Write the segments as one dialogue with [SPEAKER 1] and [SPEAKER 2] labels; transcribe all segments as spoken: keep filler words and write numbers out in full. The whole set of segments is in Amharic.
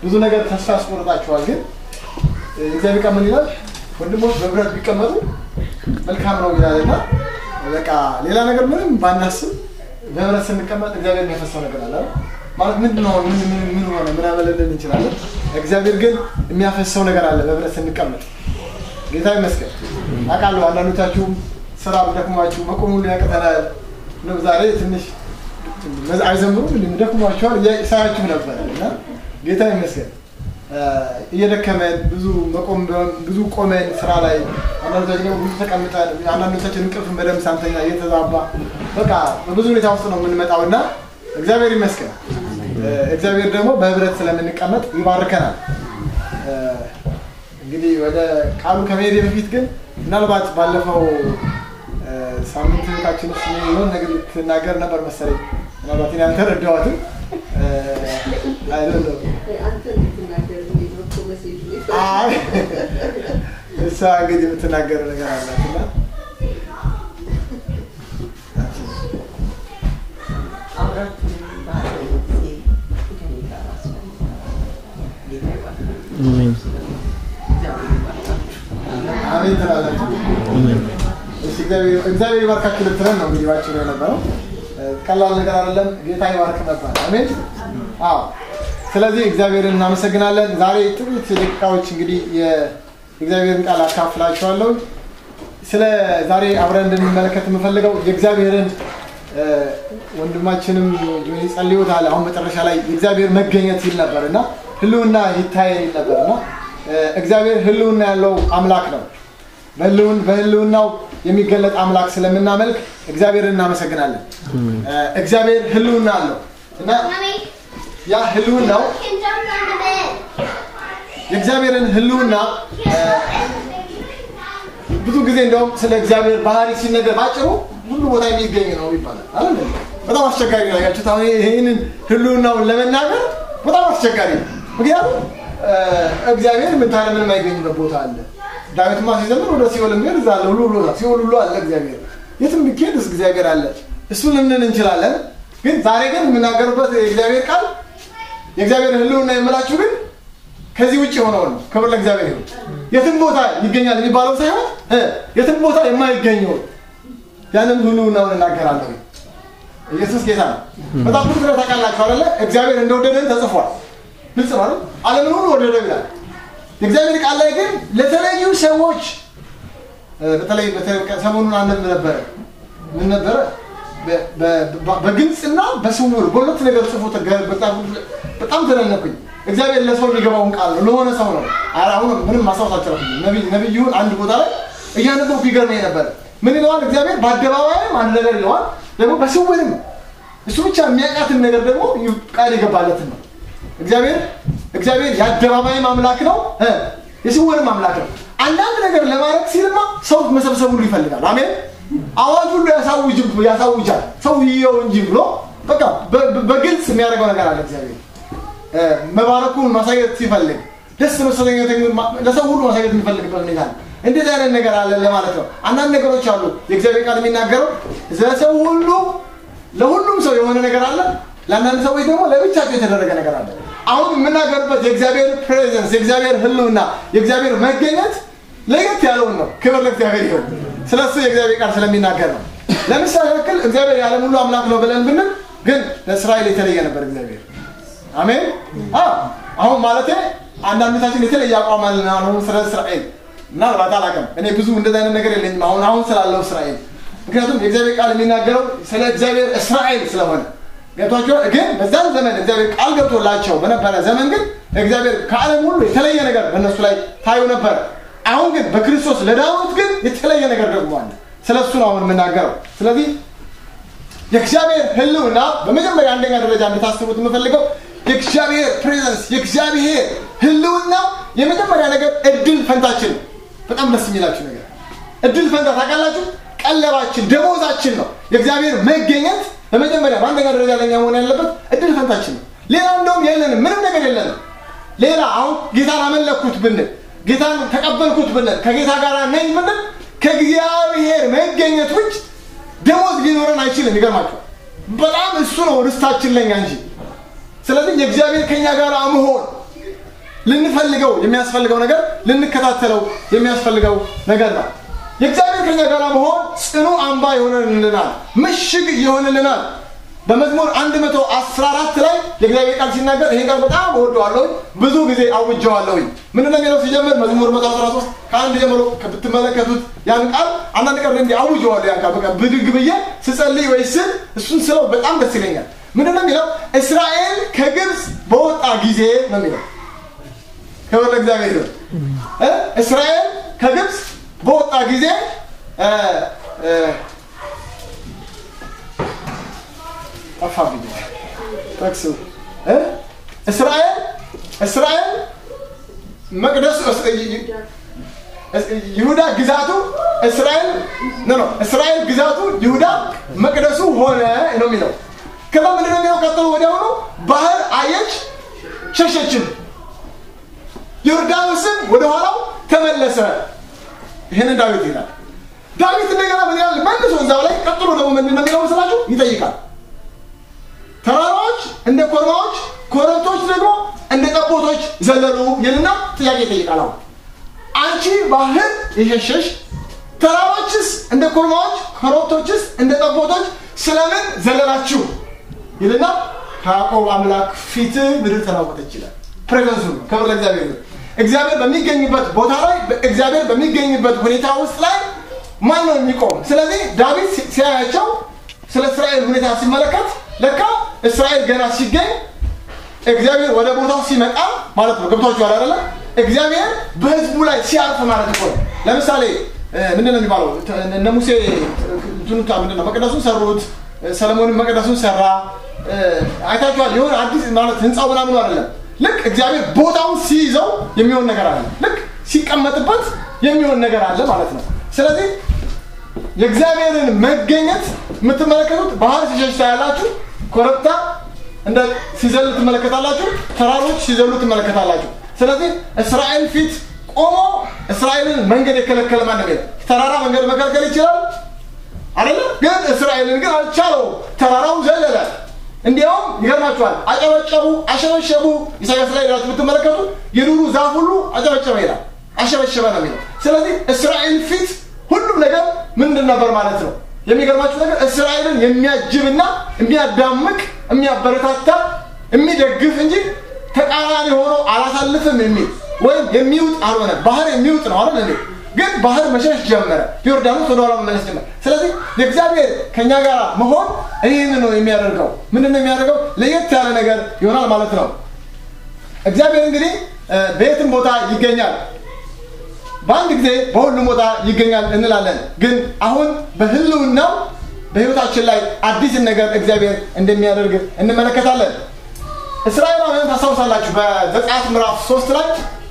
[SPEAKER 1] ብዙ ነገር ተስፋ ያስቆርጣቸዋል ግን እግዚአብሔር ቃል ምን ይላል ወንድሞች በብረት ቢቀመጡ መልካም ነው ይላልና በቃ ሌላ ነገር ምንም ባናስብ በብረት ስንቀመጥ እግዚአብሔር የሚያፈሰው ነገር አለ ማለት ምንድነው ምን ምን ምን ሆነ ምን አመለልን እንችላለን እግዚአብሔር ግን የሚያፈሰው ነገር አለ በብረት ስንቀመጥ ጌታ ይመስገን አቃሉ አንዳንዶቻችሁ ስራ ደክሟችሁ መቆሙ ሊያቀተናል ነው ዛሬ ትንሽ አይዘምሩም እንደደክሟችኋል ሳያችሁ ነበርና ጌታ ይመስገን እየደከመን ብዙ መቆም ብዙ ቆመን ስራ ላይ አንዳንዶቻችን ብዙ ተቀምጠን አንዳንዶቻችን እንቅልፍ በደም ሳንተኛ እየተዛባ በቃ በብዙ ሁኔታ ውስጥ ነው የምንመጣውና እግዚአብሔር ይመስገን እግዚአብሔር ደግሞ በህብረት ስለምንቀመጥ ይባርከናል እንግዲህ ወደ ቃሉ ከመሄድ በፊት ግን ምናልባት ባለፈው ሳምንት ታችን ሲሆን ነገር ልትናገር ነበር መሰለኝ ምናልባት እኔ አንተ ረዳዋትም አይደለም
[SPEAKER 2] አንተ ልትናገር ነው ኮሜሴጅ
[SPEAKER 1] አይ እሷ እንግዲህ የምትናገር ነገር አላትና
[SPEAKER 2] አውራት ባለቤቴ ከኔ ጋር
[SPEAKER 1] አሜን አሜን ተላላችሁ እሺ እግዚአብሔር እግዚአብሔር ይባርካችሁ ልትረን ነው እንግዲህ ባጭሩ የነበረው ቀላል ነገር አይደለም ጌታ ይባርክ ነበር አሜን አዎ ስለዚህ እግዚአብሔርን እናመሰግናለን ዛሬ ጥቂት ደቂቃዎች እንግዲህ የእግዚአብሔርን ቃል አካፍላችኋለሁ ስለ ዛሬ አብረን እንድንመለከት የምፈልገው የእግዚአብሔርን ወንድማችንም ይጸልዩታል አሁን መጨረሻ ላይ የእግዚአብሔር መገኘት ይል ነበርና ህልውና ይታየል ነበርና እግዚአብሔር ህልውና ያለው አምላክ ነው በህልውን በህልውናው የሚገለጥ አምላክ ስለምናመልክ እግዚአብሔርን እናመሰግናለን እግዚአብሔር ህልውና አለው እና ያ ህልውናው የእግዚአብሔርን ህልውና ብዙ ጊዜ እንደውም ስለ እግዚአብሔር ባህሪ ሲነገር ባጭሩ ሁሉ ቦታ የሚገኝ ነው ይባላል አይደል በጣም አስቸጋሪ ነው ያያችሁት አሁን ይሄንን ህልውናውን ለመናገር በጣም አስቸጋሪ ነው ምክንያቱም እግዚአብሔር ምን ታለ ምንም አይገኝበት ቦታ አለ ዳዊት ማን ሲዘምር ወደ ሲኦል እንገር ዛለ ሁሉ ሁሉ ሲኦል ሁሉ አለ እግዚአብሔር የትም ቢኬድ እግዚአብሔር አለ እሱን ልንል እንችላለን ግን ዛሬ ግን የምናገርበት የእግዚአብሔር ቃል የእግዚአብሔር ህልውና የምላችሁ ግን ከዚህ ውጪ ሆነው ነው ክብር ለእግዚአብሔር ይሁን የትም ቦታ ይገኛል የሚባለው ሳይሆን የትም ቦታ የማይገኘው ያንን ህልውናውን እናገራለሁ ኢየሱስ ጌታ ነው በጣም ብዙ ነገር ታውቃላችሁ አይደለ እግዚአብሔር እንደወደደን ተጽፏል ግልጽ ነው አይደል ዓለምን ሁሉ ወደደ ይላል የእግዚአብሔር ቃል ላይ ግን ለተለያዩ ሰዎች በተለይ ሰሞኑን አንድ ነበር ምን ነበር በግልጽና በስውር ሁለት ነገር ጽፎ በጣም በጣም ተነነኩኝ እግዚአብሔር ለሰው የሚገባውን ቃል ነው ለሆነ ሰው ነው አሁን ምንም ማሳወሳቸው ነብይ ነብዩን አንድ ቦታ ላይ እያነበው ቢገርመኝ ነበር ምን ይለዋል እግዚአብሔር በአደባባይም አንድ ነገር ይለዋል ደግሞ በስውርም እሱ ብቻ የሚያውቃትን ነገር ደግሞ ቃል ይገባለት ነው እግዚአብሔር እግዚአብሔር የአደባባይም አምላክ ነው የስውርም አምላክ ነው አንዳንድ ነገር ለማድረግ ሲልማ ሰው መሰብሰብ ሁሉ ይፈልጋል አሜን አዋጅ ሁሉ ያሳውጅ ያሳውጃል ሰው ይየው እንጂ ብሎ በቃ በግልጽ የሚያደርገው ነገር አለ እግዚአብሔር መባረኩን ማሳየት ሲፈልግ ደስ መሰለኝ ለሰው ሁሉ ማሳየት የሚፈልግበት ሁኔታ አለ እንዴት አይነት ነገር አለ ለማለት ነው አንዳንድ ነገሮች አሉ የእግዚአብሔር ቃል የሚናገረው ለሰው ሁሉ ለሁሉም ሰው የሆነ ነገር አለ ለአንዳንድ ሰዎች ደግሞ ለብቻቸው የተደረገ ነገር አለ አሁን የምናገርበት የእግዚአብሔር ፕሬዘንስ የእግዚአብሔር ህልውና የእግዚአብሔር መገኘት ለየት ያለው ነው ክብር ለእግዚአብሔር ይሁን ስለሱ የእግዚአብሔር ቃል ስለሚናገር ነው ለምሳሌ ያክል እግዚአብሔር ያለ ሙሉ አምላክ ነው ብለን ብንል ግን ለእስራኤል የተለየ ነበር እግዚአብሔር አሜን አዎ አሁን ማለት አንዳንዶቻችን የተለየ አቋም አለን አሁን ስለ እስራኤል ምናልባት አላውቅም እኔ ብዙ እንደዛ አይነት ነገር የለኝም አሁን አሁን ስላለው እስራኤል ምክንያቱም የእግዚአብሔር ቃል የሚናገረው ስለ እግዚአብሔር እስራኤል ስለሆነ ገብቷቸው ግን በዛን ዘመን እግዚአብሔር ቃል ገብቶላቸው በነበረ ዘመን ግን እግዚአብሔር ከዓለም ሁሉ የተለየ ነገር በእነሱ ላይ ታዩ ነበር አሁን ግን በክርስቶስ ለዳዊት ግን የተለየ ነገር ደግሞ አለ ስለሱ ነው አሁን የምናገረው ስለዚህ የእግዚአብሔር ህልውና በመጀመሪያ አንደኛ ደረጃ እንድታስቡት የምፈልገው የእግዚአብሔር ፕሬዘንስ የእግዚአብሔር ህልውና የመጀመሪያ ነገር እድል ፈንታችን በጣም ደስ የሚላችሁ ነገር እድል ፈንታ ታውቃላችሁ ቀለባችን ደሞዛችን ነው የእግዚአብሔር መገኘት በመጀመሪያ በአንደኛ ደረጃ ለኛ መሆን ያለበት እድል ፈንታችን ነው ሌላ እንደውም የለንም ምንም ነገር የለንም ሌላ አሁን ጌታን አመለኩት ብንል ጌታን ተቀበልኩት ብንል ከጌታ ጋር ነኝ ብንል ከእግዚአብሔር መገኘት ውጭ ደሞዝ ሊኖረን አይችልም ይገርማችሁ በጣም እሱ ነው ርስታችን ለኛ እንጂ ስለዚህ የእግዚአብሔር ከኛ ጋር መሆን ልንፈልገው የሚያስፈልገው ነገር ልንከታተለው የሚያስፈልገው ነገር ነው። የእግዚአብሔር ከኛ ጋር መሆን ጽኑ አምባ ይሆንልናል፣ ምሽግ ይሆንልናል። በመዝሙር አንድ አስራ አራት ላይ የእግዚአብሔር ቃል ሲናገር ይሄን ቃል በጣም ወደዋለሁ፣ ብዙ ጊዜ አውጀዋለሁ። ምን እንደሚለው ሲጀምር መዝሙር መቶ አስራ ሶስት ከአንድ ጀምሮ ብትመለከቱት ያን ቃል አንዳንድ ቀን እንዲህ አውጀዋለሁ። ያን ቃል በቃ ብድግ ብዬ ስጸልይ ወይ ስል እሱን ስለው በጣም ደስ ይለኛል። ምን እንደሚለው እስራኤል ከግብጽ በወጣ ጊዜ ነው የሚለው። ክብር ለእግዚአብሔር ይሁን። እስራኤል ከግብጽ በወጣ ጊዜ አፋብኝ ታክሱ እስራኤል እስራኤል መቅደስ ይሁዳ ግዛቱ እስራኤል ነው ነው እስራኤል ግዛቱ ይሁዳ መቅደሱ ሆነ ነው የሚለው። ከዛ ምን እንደሚለው ቀጥሎ ወዲያው ነው ባህር አየች ሸሸችም፣ ዮርዳኖስን ወደ ኋላው ተመለሰ። ይሄን ዳዊት ይላል። ዳዊት እንደገና ምን ይላል መልሶ እዛው ላይ ቀጥሎ ደግሞ ምን እንደሚለው መስላችሁ ይጠይቃል። ተራራዎች እንደ ኮርማዎች፣ ኮረብቶች ደግሞ እንደ ጠቦቶች ዘለሉ ይልና ጥያቄ ይጠይቃል። አንቺ ባህር የሸሸሽ ተራራዎችስ እንደ ኮርማዎች፣ ኮረብቶችስ እንደ ጠቦቶች ስለምን ዘለላችሁ ይልና ከያዕቆብ አምላክ ፊት ምድር ተናወጠች ይላል። ፕሬዘንሱ ነው። ክብር ለእግዚአብሔር ነው። እግዚአብሔር በሚገኝበት ቦታ ላይ እግዚአብሔር በሚገኝበት ሁኔታ ውስጥ ላይ ማን ነው የሚቆም? ስለዚህ ዳዊት ሲያያቸው ስለ እስራኤል ሁኔታ ሲመለከት ለካ እስራኤል ገና ሲገኝ እግዚአብሔር ወደ ቦታው ሲመጣ ማለት ነው። ገብቷችኋል አይደለ? እግዚአብሔር በህዝቡ ላይ ሲያርፍ ማለት ነው። ለምሳሌ ምንድነው የሚባለው? እነ ሙሴ እንትኑታ ምንድነው መቅደሱን ሰሩት፣ ሰለሞንም መቅደሱን ሰራ። አይታችኋል። ይሁን አዲስ ማለት ህንጻው ምናምን አይደለም። ልክ እግዚአብሔር ቦታውን ሲይዘው የሚሆን ነገር አለ፣ ልክ ሲቀመጥበት የሚሆን ነገር አለ ማለት ነው። ስለዚህ የእግዚአብሔርን መገኘት የምትመለከቱት ባህር ሲሸሽ ታያላችሁ፣ ኮረብታ እንደ ሲዘል ትመለከታላችሁ፣ ተራሮች ሲዘሉ ትመለከታላችሁ። ስለዚህ እስራኤል ፊት ቆሞ እስራኤልን መንገድ የከለከለ ማን ነው? ተራራ መንገድ መከልከል ይችላል አይደል? ግን እስራኤልን ግን አልቻለው። ተራራው ዘለለ። እንዲያውም ይገርማችኋል፣ አጨበጨቡ፣ አሸበሸቡ። ኢሳይያስ ላይ ራሱ ብትመለከቱ የዱሩ ዛፍ ሁሉ አጨበጨበ ይላል፣ አሸበሸበ ነው የሚለው። ስለዚህ እስራኤል ፊት ሁሉም ነገር ምንድን ነበር ማለት ነው? የሚገርማችሁ ነገር እስራኤልን የሚያጅብና የሚያዳምቅ የሚያበረታታ የሚደግፍ እንጂ ተቃራኒ ሆኖ አላሳልፍም የሚል ወይም የሚውጥ አልሆነ። ባህር የሚውጥ ነው አይደል እንዴ? ግን ባህር መሸሽ ጀመረ፣ ዮርዳኖስ ወደ ኋላ መመለስ ጀመረ። ስለዚህ የእግዚአብሔር ከኛ ጋር መሆን ይህንን ነው የሚያደርገው። ምንድን ነው የሚያደርገው? ለየት ያለ ነገር ይሆናል ማለት ነው። እግዚአብሔር እንግዲህ በየትም ቦታ ይገኛል፣ በአንድ ጊዜ በሁሉም ቦታ ይገኛል እንላለን። ግን አሁን በህልውናው በህይወታችን ላይ አዲስን ነገር እግዚአብሔር እንደሚያደርግ እንመለከታለን። እስራኤላውያን ታስታውሳላችሁ፣ በዘጸአት ምዕራፍ ሶስት ላይ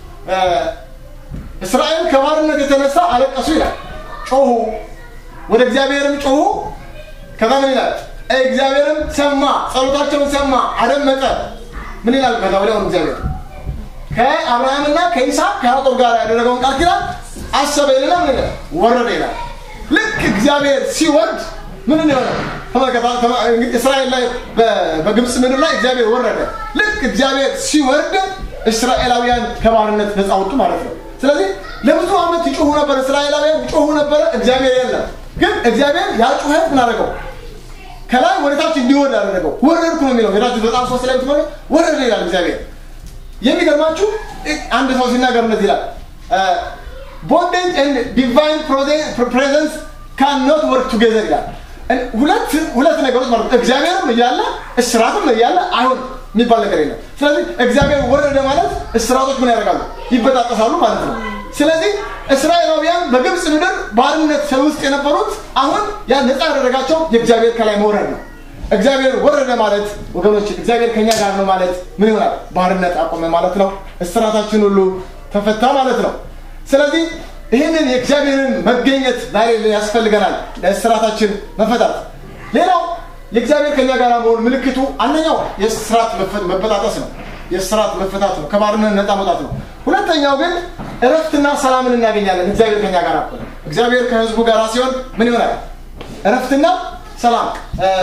[SPEAKER 1] እስራኤል ከባርነት የተነሳ አለቀሱ ይላል። ጮሁ፣ ወደ እግዚአብሔርም ጮሁ። ከዛ ምን ይላል? እግዚአብሔርም ሰማ፣ ጸሎታቸውን ሰማ፣ አደመጠ። ምን ይላል? ከዛ ወዲያው እግዚአብሔር ከአብርሃምና ከይስሐቅ ከያዕቆብ ጋር ያደረገውን ቃል ኪዳን አሰበ ይልና ምን ይላል? ወረደ ይላል። ልክ እግዚአብሔር ሲወርድ ምን ነው ተመከታ እስራኤል ላይ በግብጽ ምድር ላይ እግዚአብሔር ወረደ። ልክ እግዚአብሔር ሲወርድ እስራኤላውያን ከባርነት ነፃ ወጡ ማለት ነው። ስለዚህ ለብዙ ዓመት ይጮሁ ነበር፣ እስራኤላውያን ይጮሁ ነበር፣ እግዚአብሔር የለም። ግን እግዚአብሔር ያ ጩኸት ምን አደረገው? ከላይ ወደ ታች እንዲወርድ አደረገው። ወረድኩ ነው የሚለው ሄዳችሁ በጣም ሶስት ላይ ተመለ ወረደ ይላል እግዚአብሔር። የሚገርማችሁ አንድ ሰው ሲናገር እንደዚህ ይላል፣ bondage and divine presence cannot work together ይላል። ሁለት ሁለት ነገሮች ማለት እግዚአብሔርም እያለ እስራትም እያለ አይሆን የሚባል ነገር የለም። ስለዚህ እግዚአብሔር ወረደ ማለት እስራቶች ምን ያደርጋሉ? ይበጣጠሳሉ ማለት ነው። ስለዚህ እስራኤላውያን በግብጽ ምድር ባርነት ውስጥ የነበሩት አሁን ያ ነፃ ያደረጋቸው የእግዚአብሔር ከላይ መውረድ ነው። እግዚአብሔር ወረደ ማለት ወገኖች እግዚአብሔር ከኛ ጋር ነው ማለት ምን ይሆናል? ባርነት አቆመ ማለት ነው። እስራታችን ሁሉ ተፈታ ማለት ነው። ስለዚህ ይህንን የእግዚአብሔርን መገኘት ዛሬ ያስፈልገናል ለእስራታችን መፈታት። ሌላው የእግዚአብሔር ከኛ ጋር መሆን ምልክቱ አንደኛው የእስራት መበጣጠስ ነው፣ የእስራት መፈታት ነው፣ ከባርነት ነፃ መውጣት ነው። ሁለተኛው ግን እረፍትና ሰላምን እናገኛለን። እግዚአብሔር ከኛ ጋር አቆመ። እግዚአብሔር ከህዝቡ ጋር ሲሆን ምን ይሆናል? እረፍትና ሰላም።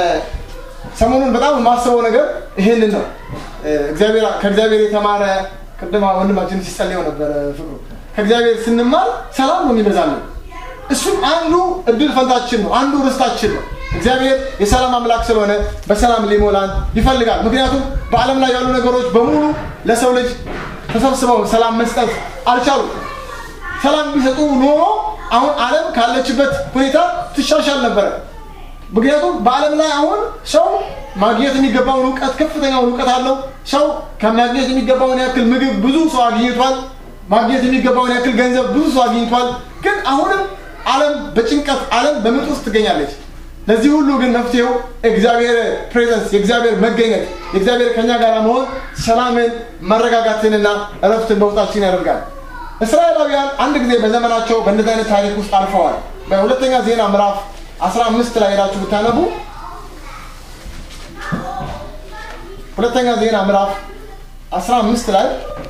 [SPEAKER 1] ሰሞኑን በጣም የማስበው ነገር ይሄንን ነው። እግዚአብሔር ከእግዚአብሔር የተማረ ቅድማ ወንድማችን ሲጸልየው ነበር ፍቅሩ ከእግዚአብሔር ስንማር ሰላም ነው የሚበዛልን እሱም አንዱ እድል ፈንታችን ነው አንዱ ርስታችን ነው እግዚአብሔር የሰላም አምላክ ስለሆነ በሰላም ሊሞላን ይፈልጋል ምክንያቱም በአለም ላይ ያሉ ነገሮች በሙሉ ለሰው ልጅ ተሰብስበው ሰላም መስጠት አልቻሉ ሰላም ቢሰጡ ኖሮ አሁን ዓለም ካለችበት ሁኔታ ትሻሻል ነበር ምክንያቱም በአለም ላይ አሁን ሰው ማግኘት የሚገባውን ዕውቀት ከፍተኛው ዕውቀት አለው ሰው ከማግኘት የሚገባውን ያክል ምግብ ብዙ ሰው አግኝቷል ማግኘት የሚገባውን ያክል ገንዘብ ብዙ ሰው አግኝቷል ግን አሁንም ዓለም በጭንቀት ዓለም በምጥ ውስጥ ትገኛለች ለዚህ ሁሉ ግን መፍትሄው እግዚአብሔር ፕሬዘንስ የእግዚአብሔር መገኘት የእግዚአብሔር ከኛ ጋር መሆን ሰላምን መረጋጋትንና እረፍትን በውስጣችን ያደርጋል እስራኤላውያን አንድ ጊዜ በዘመናቸው በእንደዚህ አይነት ታሪክ ውስጥ አልፈዋል በሁለተኛ ዜና ምዕራፍ አስራ አምስት ላይ ሄዳችሁ ብታነቡ ሁለተኛ ዜና ምዕራፍ አስራ አምስት ላይ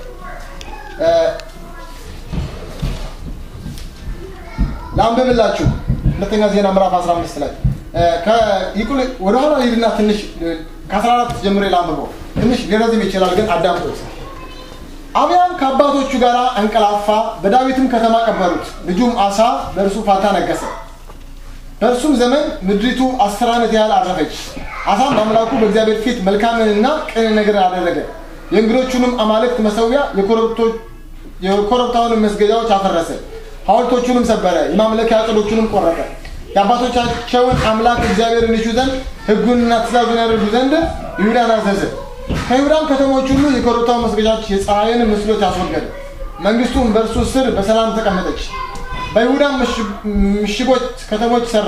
[SPEAKER 1] ላንብብላችሁ ሁለተኛ ዜና ምዕራፍ አስራ አምስት ላይ ከይቁል ወደ ኋላ ሄድና ትንሽ ከ14 ጀምሮ ላንብበው ትንሽ ሊረዝም ይችላል ግን አዳምጡት አብያም ከአባቶቹ ጋር አንቀላፋ በዳዊትም ከተማ ቀበሩት ልጁም አሳ በእርሱ ፋታ ነገሰ በእርሱም ዘመን ምድሪቱ አስር ዓመት ያህል አረፈች አሳም በአምላኩ በእግዚአብሔር ፊት መልካምንና ቅን ነገር አደረገ የእንግዶቹንም አማልክት መሰዊያ የኮረብታውን መስገጃዎች አፈረሰ ሐውልቶቹንም ሰበረ የማምለኪያ ዐፀዶቹንም ቆረጠ የአባቶቻቸውን አምላክ እግዚአብሔርን ይሹ ዘንድ ሕጉንና ትእዛዙን ያደርጉ ዘንድ ይሁዳን አዘዘ ከይሁዳም ከተሞች ሁሉ የኮረብታው መስገጃዎች የፀሐይን ምስሎች አስወገደ መንግስቱም በእርሱ ስር በሰላም ተቀመጠች በይሁዳም ምሽጎች ከተሞች ሰራ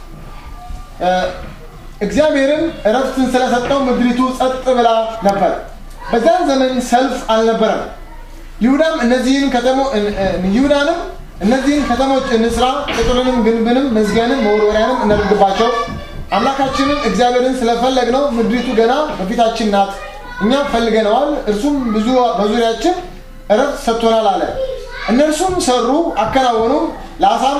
[SPEAKER 1] እግዚአብሔርም እረፍትን ስለሰጠው ምድሪቱ ጸጥ ብላ ነበር በዛን ዘመን ሰልፍ አልነበረም ይሁዳም እነዚህን ከተሞች ይሁዳንም እነዚህን ከተሞች እንስራ ቅጥርንም ግንብንም መዝጊያንም መወርወሪያንም እናድርግባቸው አምላካችንን እግዚአብሔርን ስለፈለግነው ምድሪቱ ገና በፊታችን ናት እኛም ፈልገነዋል እርሱም ብዙ በዙሪያችን እረፍት ሰጥቶናል አለ እነርሱም ሰሩ አከናወኑ ለአሳም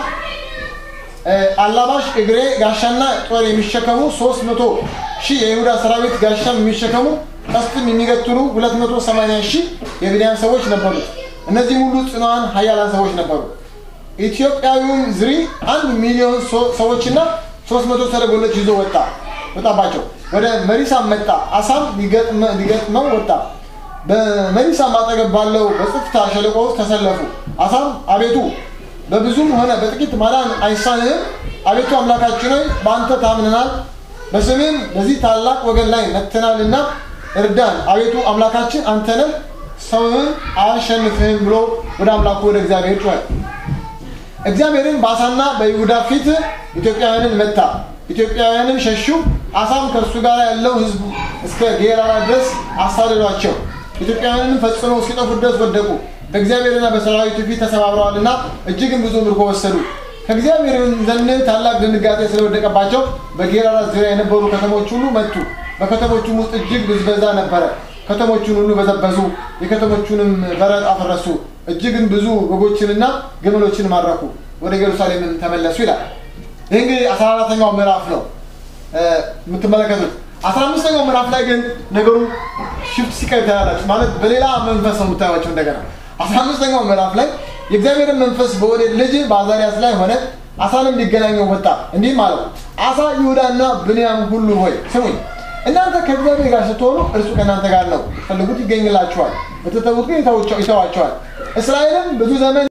[SPEAKER 1] አላባሽ እግሬ ጋሻና ጦር የሚሸከሙ ሦስት መቶ ሺህ የይሁዳ ሰራዊት ጋሻም የሚሸከሙ ቀስትም የሚገትሩ ሁለት መቶ ሰማንያ ሺህ የብንያም ሰዎች ነበሩ እነዚህ ሁሉ ጽኑዓን ኃያላን ሰዎች ነበሩ ኢትዮጵያዊውም ዝሪ አንድ ሚሊዮን ሰዎችና ሦስት መቶ ሰረገሎች ይዞ ወጣ ወጣባቸው ወደ መሪሳ መጣ አሳም ሊገጥመው ወጣ በመሪሳ አጠገብ ባለው በጽፍታ ሸለቆ ውስጥ ተሰለፉ አሳም አቤቱ በብዙም ሆነ በጥቂት ማዳን አይሳንህም አቤቱ አምላካችን ሆይ በአንተ ታምነናል በስምህም በዚህ ታላቅ ወገን ላይ መጥተናልና እርዳን አቤቱ አምላካችን አንተ ነህ ሰውን አያሸንፍህም ብሎ ወደ አምላኩ ወደ እግዚአብሔር ጮኸ እግዚአብሔርን በአሳና በይሁዳ ፊት ኢትዮጵያውያንን መታ ኢትዮጵያውያንን ሸሹ አሳም ከእርሱ ጋር ያለው ህዝብ እስከ ጌራራ ድረስ አሳደዷቸው ኢትዮጵያውያንን ፈጽመው እስኪጠፉ ድረስ ወደቁ በእግዚአብሔርና በሰራዊቱ ፊት ተሰባብረዋልና እጅግም ብዙ ምርኮ ወሰዱ ከእግዚአብሔር ዘንድ ታላቅ ድንጋጤ ስለወደቀባቸው በጌራራ ዙሪያ የነበሩ ከተሞች ሁሉ መቱ በከተሞቹም ውስጥ እጅግ ብዝበዛ ነበረ ከተሞቹን ሁሉ በዘበዙ የከተሞቹንም በረት አፈረሱ እጅግም ብዙ በጎችንና ግመሎችን ማረኩ ወደ ኢየሩሳሌም ተመለሱ ይላል ይሄ እንግዲህ አስራ አራተኛው ምዕራፍ ነው የምትመለከቱት አስራ አምስተኛው ምዕራፍ ላይ ግን ነገሩ ሽፍት ሲቀር ታያላችሁ ማለት በሌላ መንፈስ ነው የምታዩዋቸው እንደገና አስራ አምስተኛው ምዕራፍ ላይ የእግዚአብሔር መንፈስ በወዴት ልጅ በአዛሪያስ ላይ ሆነ አሳንም ሊገናኘው ወጣ እንዲህ ማለት አሳ ይሁዳና ብንያም ሁሉ ሆይ ስሙኝ እናንተ ከእግዚአብሔር ጋር ስትሆኑ እርሱ ከእናንተ ጋር ነው ፈልጉት ይገኝላችኋል በተተውት ግን ይተዋቸዋል እስራኤልም ብዙ ዘመን